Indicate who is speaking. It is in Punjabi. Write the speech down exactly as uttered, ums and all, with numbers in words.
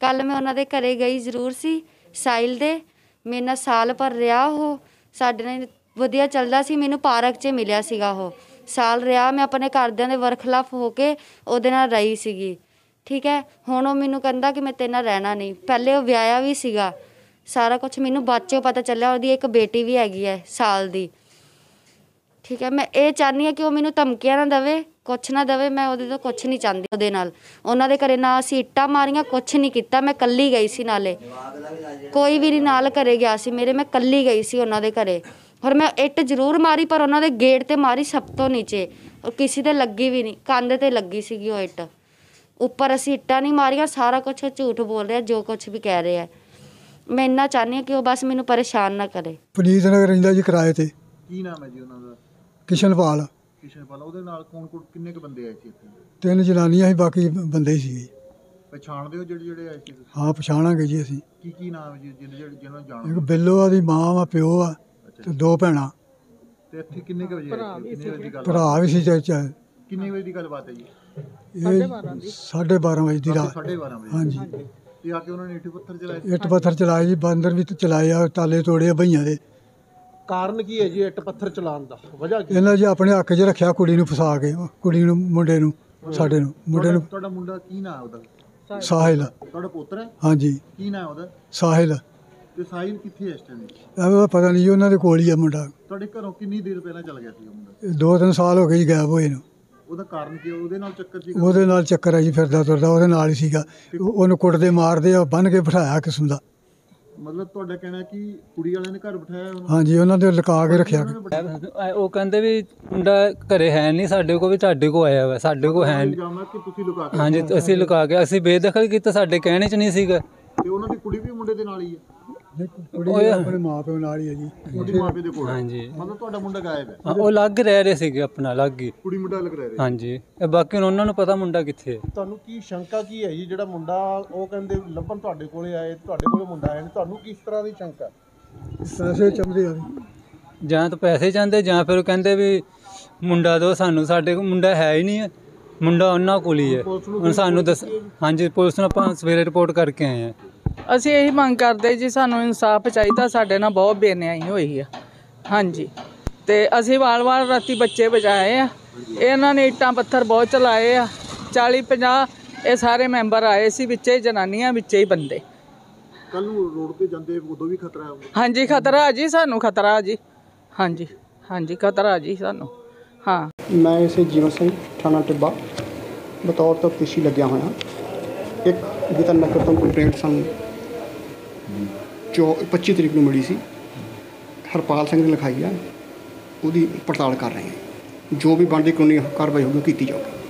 Speaker 1: ਕੱਲ ਮੈਂ ਉਹਨਾਂ ਦੇ ਘਰੇ ਗਈ ਜ਼ਰੂਰ ਸੀ ਸਾਹਿਲ ਦੇ, ਮੇਰੇ ਨਾਲ ਸਾਲ ਭਰ ਰਿਹਾ ਉਹ, ਸਾਡੇ ਨਾਲ ਵਧੀਆ ਚੱਲਦਾ ਸੀ। ਮੈਨੂੰ ਪਾਰਕ 'ਚ ਮਿਲਿਆ ਸੀਗਾ ਉਹ, ਸਾਲ ਰਿਹਾ, ਮੈਂ ਆਪਣੇ ਘਰਦਿਆਂ ਦੇ ਵਰਖਲਾਫ ਹੋ ਕੇ ਉਹਦੇ ਨਾਲ ਰਹੀ ਸੀਗੀ। ਠੀਕ ਹੈ, ਹੁਣ ਉਹ ਮੈਨੂੰ ਕਹਿੰਦਾ ਕਿ ਮੈਂ ਤੇਰੇ ਨਾਲ ਰਹਿਣਾ ਨਹੀਂ। ਪਹਿਲੇ ਉਹ ਵਿਆਹਿਆ ਵੀ ਸੀਗਾ, ਸਾਰਾ ਕੁਛ ਮੈਨੂੰ ਬਾਅਦ 'ਚੋਂ ਪਤਾ ਚੱਲਿਆ। ਉਹਦੀ ਇੱਕ ਬੇਟੀ ਵੀ ਹੈਗੀ ਹੈ ਸਾਲ ਦੀ। ਠੀਕ ਹੈ, ਮੈਂ ਇਹ ਚਾਹੁੰਦੀ ਹਾਂ ਕਿ ਉਹ ਮੈਨੂੰ ਧਮਕੀਆਂ ਨਾ ਦੇਵੇ, ਕੁਛ ਨਾ ਦੇਵੇ। ਮੈਂ ਉਹਦੇ ਤੋਂ ਕੁਛ ਨਹੀਂ ਚਾਹੁੰਦੀ। ਉਹਦੇ ਨਾਲ ਉਹਨਾਂ ਦੇ ਘਰੇ ਨਾ ਅਸੀਂ ਇੱਟਾਂ ਮਾਰੀਆਂ, ਕੁਛ ਨਹੀਂ ਕੀਤਾ। ਮੈਂ ਇਕੱਲੀ ਗਈ ਸੀ, ਨਾਲੇ ਕੋਈ ਵੀ ਨਹੀਂ ਨਾਲ ਘਰੇ ਗਿਆ ਸੀ ਮੇਰੇ, ਮੈਂ ਇਕੱਲੀ ਗਈ ਸੀ ਉਹਨਾਂ ਦੇ ਘਰੇ। ਔਰ ਮੈਂ ਇੱਟ ਜ਼ਰੂਰ ਮਾਰੀ, ਪਰ ਉਹਨਾਂ ਦੇ ਗੇਟ 'ਤੇ ਮਾਰੀ ਸਭ ਤੋਂ ਨੀਚੇ, ਔਰ ਕਿਸੇ 'ਤੇ ਲੱਗੀ ਵੀ ਨਹੀਂ, ਕੰਧ 'ਤੇ ਲੱਗੀ ਸੀਗੀ ਉਹ ਇੱਟ। ਉੱਪਰ ਅਸੀਂ ਇੱਟਾਂ ਨਹੀਂ ਮਾਰੀਆਂ, ਸਾਰਾ ਕੁਛ ਝੂਠ ਬੋਲ ਰਿਹਾ, ਜੋ ਕੁਛ ਵੀ ਕਹਿ ਰਿਹਾ। ਮੈਂ ਇੰਨਾ ਚਾਹੁੰਦੀ ਹਾਂ ਕਿ ਉਹ ਬਸ ਮੈਨੂੰ ਪਰੇਸ਼ਾਨ ਨਾ ਕਰੇ।
Speaker 2: ਪੁਨੀਤ ਨਗਰ ਰਹਿੰਦਾ ਜੀ ਕਿਰਾਏ ਤੇ।
Speaker 3: ਕੀ ਨਾਮ ਹੈ ਜੀ ਉਹਨਾਂ ਦਾ?
Speaker 2: ਕਿਸ਼ਨਪਾਲ।
Speaker 3: ਕਿਸ਼ਨਪਾਲ। ਉਹਦੇ ਨਾਲ ਕੌਣ ਕੌਣ ਕਿੰਨੇ ਕੁ ਬੰਦੇ ਆਏ ਸੀ ਇੱਥੇ?
Speaker 2: ਤਿੰਨ ਜਨਾਨੀਆਂ ਸੀ, ਬਾਕੀ ਬੰਦੇ ਹੀ ਸੀਗੇ।
Speaker 3: ਪਛਾਣਦੇ ਹੋ ਜਿਹੜੇ ਜਿਹੜੇ ਆਏ ਸੀ?
Speaker 2: ਹਾਂ ਪਛਾਣਾਂਗੇ ਜੀ ਅਸੀਂ।
Speaker 3: ਕੀ ਕੀ ਨਾਮ ਹੈ ਜੀ ਜਿਹਨਾਂ ਜਿਹੜੇ ਜਿਹਨਾਂ ਨੂੰ ਜਾਣਦੇ?
Speaker 2: ਇੱਕ ਬਿੱਲੋ ਆ ਦੀ ਮਾਂ ਵਾ, ਪਿਓ ਆ, ਤੇ ਦੋ ਭੈਣਾਂ।
Speaker 3: ਤੇ ਇੱਥੇ ਕਿੰਨੇ ਕੁ ਵਜੇ ਆਏ ਸੀ? ਕਿੰਨੇ ਵਜੇ ਦੀ ਗੱਲ?
Speaker 2: ਭਰਾ ਵੀ ਸੀ ਚਾਚਾ।
Speaker 3: ਕਿੰਨੇ ਵਜੇ ਦੀ ਗੱਲ ਬਾਤ ਹੈ ਜੀ?
Speaker 2: ਇਹ ਸਾਢੇ ਬਾਰਾਂ ਵਜੇ ਦੀ ਰਾਤ।
Speaker 3: ਸਾਢੇ ਬਾਰਾਂ ਵਜੇ।
Speaker 2: ਹਾਂਜੀ।
Speaker 3: ਤੇ ਆ ਕੇ ਉਹਨਾਂ ਨੇ ਇੱਟ ਪੱਥਰ ਚਲਾਏ?
Speaker 2: ਇੱਟ ਪੱਥਰ ਚਲਾਏ ਜੀ, ਬਾਂਦਰ ਵੀ ਚਲਾਏ ਆ, ਤਾਲੇ ਤੋੜੇ ਆ ਬਈਆਂ ਦੇ।
Speaker 4: ਕਾਰਨ ਕੀ ਹੈ ਜੀ ਇੱਟ ਪੱਥਰ ਚਲਾਉਣ ਦਾ? ਵਜ੍ਹਾ ਕੀ?
Speaker 2: ਇਹਨਾਂ ਜੀ ਆਪਣੇ ਹੱਕ 'ਚ ਰੱਖਿਆ, ਕੁੜੀ ਨੂੰ ਫਸਾ ਕੇ, ਕੁੜੀ ਨੂੰ, ਮੁੰਡੇ ਨੂੰ, ਸਾਡੇ ਨੂੰ, ਮੁੰਡੇ ਨੂੰ।
Speaker 3: ਤੁਹਾਡਾ ਮੁੰਡਾ ਕੀ ਨਾਮ ਉਹਦਾ?
Speaker 2: ਸਾਹਿਲ।
Speaker 3: ਤੁਹਾਡਾ ਪੁੱਤਰ ਹੈ?
Speaker 2: ਹਾਂਜੀ।
Speaker 3: ਕੀ ਨਾਮ ਉਹਦਾ?
Speaker 2: ਸਾਹਿਲ।
Speaker 3: ਤੇ ਸਾਹਿਲ ਕਿੱਥੇ ਇਸ ਟਾਈਮ?
Speaker 2: ਐਵੇਂ ਪਤਾ ਨਹੀਂ ਜੀ, ਉਹਨਾਂ ਦੇ ਕੋਲ ਹੀ ਆ ਮੁੰਡਾ।
Speaker 3: ਤੁਹਾਡੇ ਘਰੋਂ ਕਿੰਨੀ ਦੇਰ ਪਹਿਲਾਂ ਚੱਲ ਗਿਆ ਸੀ ਮੁੰਡਾ?
Speaker 2: ਦੋ ਤਿੰਨ ਸਾਲ ਹੋ ਗਏ ਜੀ ਗਾਇਬ ਹੋਏ ਨੂੰ।
Speaker 3: ਉਹਦਾ ਕਾਰਨ ਕੀ? ਉਹਦੇ ਨਾਲ ਚੱਕਰ ਸੀ?
Speaker 2: ਉਹਦੇ ਨਾਲ ਚੱਕਰ ਆ ਜੀ, ਫਿਰਦਾ ਤੁਰਦਾ ਉਹਦੇ ਨਾਲ ਹੀ ਸੀਗਾ। ਉਹਨੂੰ ਕੁੱਟਦੇ ਮਾਰਦੇ ਆ, ਬੰਨ੍ਹ ਕੇ ਬਿਠਾਇਆ ਕਿਸਮ ਦਾ।
Speaker 3: ਮਤਲਬ ਤੁਹਾਡਾ ਕਹਿਣਾ ਕਿ ਕੁੜੀ ਵਾਲਿਆਂ ਨੇ ਘਰ ਬਿਠਾਇਆ ਉਹਨੂੰ?
Speaker 2: ਹਾਂਜੀ, ਉਹਨਾਂ ਦੇ ਲੁਕਾ ਕੇ ਰੱਖਿਆ।
Speaker 5: ਉਹ ਕਹਿੰਦੇ ਵੀ ਮੁੰਡਾ ਘਰੇ ਹੈ ਨਹੀਂ, ਸਾਡੇ ਕੋਲ ਵੀ ਤੁਹਾਡੇ ਕੋਲ ਆਇਆ ਵਾ, ਸਾਡੇ ਕੋਲ ਹੈ ਨਹੀਂ।
Speaker 3: ਕਿ ਤੁਸੀਂ ਲੁਕਾ ਕੇ?
Speaker 5: ਹਾਂਜੀ, ਅਸੀਂ ਲੁਕਾ ਕੇ, ਅਸੀਂ ਬੇਦਖਲ ਕੀਤਾ, ਸਾਡੇ ਕਹਿਣੇ 'ਚ ਨਹੀਂ ਸੀਗਾ।
Speaker 3: ਤੇ ਉਹਨਾਂ ਦੀ ਕੁੜੀ ਵੀ ਮੁੰਡੇ ਦੇ ਨਾਲ ਹੀ ਹੈ?
Speaker 2: ਕੁੜੀ ਆਪਣੇ ਮਾਂ ਪਿਓ ਨਾਲ ਹੀ ਹੈ ਜੀ।
Speaker 3: ਉਹਦੀ ਮਾਂ ਪਿਓ ਦੇ ਕੋਲ?
Speaker 5: ਹਾਂਜੀ।
Speaker 3: ਮਤਲਬ ਤੁਹਾਡਾ ਮੁੰਡਾ ਗਾਇਬ ਹੈ?
Speaker 5: ਉਹ ਅਲੱਗ ਰਹਿ ਰਹੇ ਸੀਗੇ, ਆਪਣਾ ਅਲੱਗ ਹੀ।
Speaker 3: ਕੁੜੀ ਮੁੰਡਾ ਅਲੱਗ ਰਹਿ ਰਹੇ?
Speaker 5: ਹਾਂਜੀ। ਇਹ ਬਾਕੀ ਉਹਨਾਂ ਨੂੰ ਪਤਾ ਮੁੰਡਾ ਕਿੱਥੇ ਹੈ।
Speaker 4: ਤੁਹਾਨੂੰ ਕੀ ਸ਼ੰਕਾ ਕੀ ਹੈ ਜੀ? ਜਿਹੜਾ ਮੁੰਡਾ ਉਹ ਕਹਿੰਦੇ ਲੱਭਣ ਤੁਹਾਡੇ ਕੋਲੇ ਆਏ, ਤੁਹਾਡੇ ਕੋਲੇ ਮੁੰਡਾ ਆਇਆ, ਤੁਹਾਨੂੰ ਕਿਸ ਤਰ੍ਹਾਂ ਦੀ ਸ਼ੰਕਾ?
Speaker 2: ਪੈਸੇ ਚਾਹੁੰਦੇ ਆ।
Speaker 5: ਜਾਂ ਤਾਂ ਪੈਸੇ ਚਾਹੁੰਦੇ, ਜਾਂ ਫਿਰ ਉਹ ਕਹਿੰਦੇ ਵੀ ਮੁੰਡਾ ਦਿਓ ਸਾਨੂੰ, ਸਾਡੇ ਕੋਲ ਮੁੰਡਾ ਹੈ ਹੀ ਨਹੀਂ ਹੈ, ਮੁੰਡਾ ਉਹਨਾਂ ਕੋਲ ਹੀ ਹੈ। ਹੁਣ ਸਾਨੂੰ ਦੱਸ। ਹਾਂਜੀ, ਪੁਲਿਸ ਨੂੰ ਆਪਾਂ ਸਵੇਰੇ ਰਿਪੋਰਟ ਕਰਕੇ ਆਏ ਹਾਂ।
Speaker 6: ਅਸੀਂ ਇਹੀ ਮੰਗ ਕਰਦੇ ਜੀ, ਸਾਨੂੰ ਇਨਸਾਫ ਚਾਹੀਦਾ। ਸਾਡੇ ਨਾਲ ਬਹੁਤ ਬੇਨਿਆਈ ਹੋਈ ਆ। ਹਾਂਜੀ, ਤੇ ਅਸੀਂ ਵਾਰ-ਵਾਰ ਰਾਤੀ ਬੱਚੇ ਬਚਾਏ ਆ। ਇਹਨਾਂ ਨੇ ਇੱਟਾਂ ਪੱਥਰ ਬਹੁਤ ਚਲਾਏ ਆ। ਚਾਲੀ ਪੰਜਾਹ ਇਹ ਸਾਰੇ ਮੈਂਬਰ ਆਏ ਸੀ, ਵਿੱਚੇ ਜਨਾਨੀਆਂ, ਵਿੱਚੇ ਹੀ ਬੰਦੇ।
Speaker 3: ਕੱਲ ਨੂੰ ਰੋਡ ਤੇ ਜਾਂਦੇ ਉਦੋਂ ਵੀ ਖਤਰਾ ਹੈ?
Speaker 6: ਹਾਂਜੀ, ਖਤਰਾ ਜੀ, ਸਾਨੂੰ ਖਤਰਾ ਜੀ। ਹਾਂਜੀ ਹਾਂਜੀ, ਖਤਰਾ ਜੀ ਸਾਨੂੰ। ਹਾਂ,
Speaker 7: ਮੈਂ ਇਸੇ ਜੀਵਨ ਸਿੰਘ ਥਾਣਾ ਟਿੱਬਾ ਬਤੌਰ ਤਫਤੀਸ਼ੀ ਲੱਗਿਆ ਹੋਇਆ। ਇੱਕ ਗਿਤਨ ਨਗਰ ਤੋਂ ਕੰਪਲੇਂਟ ਸਾਨੂੰ ਜੋ ਪੱਚੀ ਤਰੀਕ ਨੂੰ ਮਿਲੀ ਸੀ, ਹਰਪਾਲ ਸਿੰਘ ਨੇ ਲਿਖਾਈ ਆ। ਉਹਦੀ ਪੜਤਾਲ ਕਰ ਰਹੇ ਹਾਂ, ਜੋ ਵੀ ਬਣਦੀ ਕਾਨੂੰਨੀ ਕਾਰਵਾਈ ਹੋਊਗੀ ਕੀਤੀ ਜਾਊਗੀ।